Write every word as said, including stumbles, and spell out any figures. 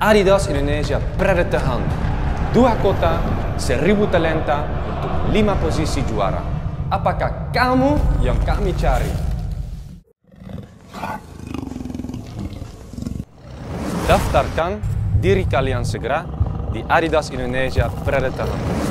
Adidas Indonesia Predator Hunt. Dua kota, seribu talenta untuk lima posisi juara. Apakah kamu yang kami cari? Daftarkan diri kalian segera di Adidas Indonesia Predator Hunt.